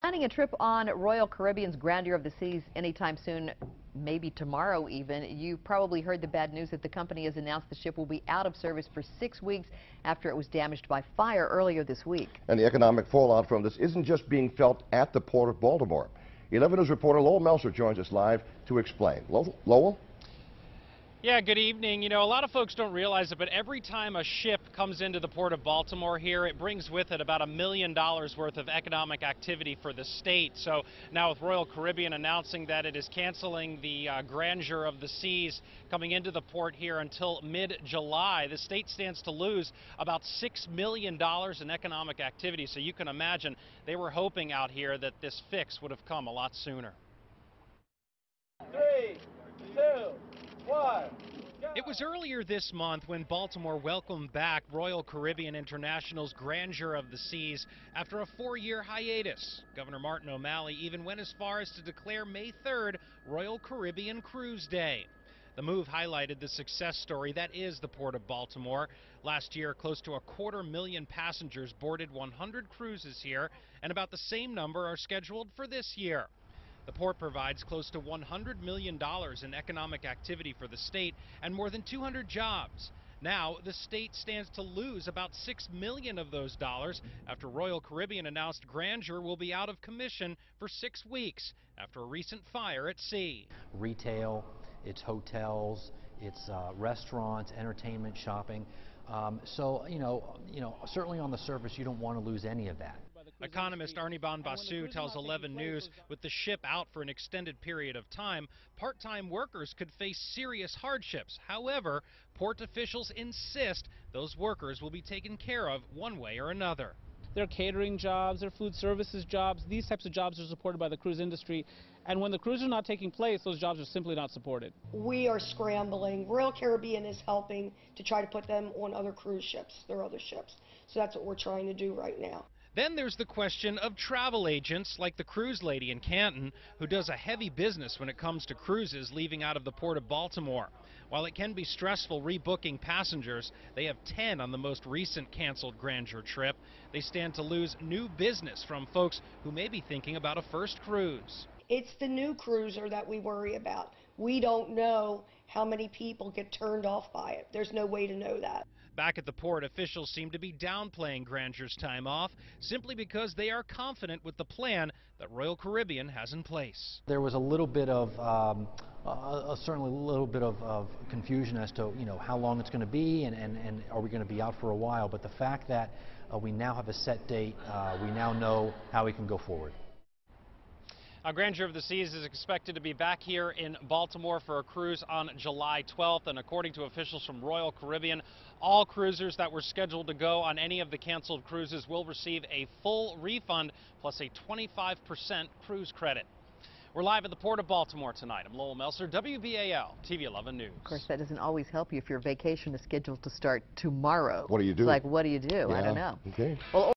Planning a trip on Royal Caribbean's Grandeur of the Seas anytime soon, maybe tomorrow even. You probably heard the bad news that the company has announced the ship will be out of service for 6 weeks after it was damaged by fire earlier this week. And the economic fallout from this isn't just being felt at the Port of Baltimore. 11 News reporter Lowell Melser joins us live to explain. Lowell? Yeah, good evening. You know, a lot of folks don't realize it, but every time a ship comes into the Port of Baltimore here, it brings with it about $1 million worth of economic activity for the state. So now with Royal Caribbean announcing that it is canceling the Grandeur of the Seas coming into the port here until mid-July, the state stands to lose about $6 million in economic activity. So you can imagine they were hoping out here that this fix would have come a lot sooner. 3, 2, 1. It was earlier this month when Baltimore welcomed back Royal Caribbean International's Grandeur of the Seas after a 4-year hiatus. Governor Martin O'Malley even went as far as to declare May 3rd Royal Caribbean Cruise Day. The move highlighted the success story that is the Port of Baltimore. Last year, close to 250,000 passengers boarded 100 cruises here, and about the same number are scheduled for this year. The port provides close to $100 million in economic activity for the state and more than 200 jobs. Now, the state stands to lose about $6 million of those dollars after Royal Caribbean announced Grandeur will be out of commission for 6 weeks after a recent fire at sea. Retail, it's hotels, it's restaurants, entertainment, shopping. So, certainly on the surface, you don't want to lose any of that. Economist Arniban Basu tells 11 News with the ship out for an extended period of time, part-time workers could face serious hardships. However, port officials insist those workers will be taken care of one way or another. They're catering jobs, they're food services jobs. These types of jobs are supported by the cruise industry. And when the cruise is not taking place, those jobs are simply not supported. We are scrambling. Royal Caribbean is helping to try to put them on other cruise ships, their other ships. So that's what we're trying to do right now. Then there's the question of travel agents like the cruise lady in Canton, who does a heavy business when it comes to cruises leaving out of the Port of Baltimore. While it can be stressful rebooking passengers, they have 10 on the most recent canceled Grandeur trip. They stand to lose new business from folks who may be thinking about a first cruise. It's the new cruiser that we worry about. We don't know how many people get turned off by it. There's no way to know that. Back at the port, officials seem to be downplaying Grandeur's time off simply because they are confident with the plan that Royal Caribbean has in place. There was a little bit of, certainly a little bit of confusion as to, how long it's going to be and are we going to be out for a while. But the fact that we now have a set date, we now know how we can go forward. Grandeur of the Seas is expected to be back here in Baltimore for a cruise on July 12th, and according to officials from Royal Caribbean, all cruisers that were scheduled to go on any of the canceled cruises will receive a full refund plus a 25% cruise credit. We're live at the Port of Baltimore tonight. I'm Lowell Melser, WBAL-TV 11 News. Of course, that doesn't always help you if your vacation is scheduled to start tomorrow. What do you do? It's like, what do you do? Yeah. I don't know. Okay. Well,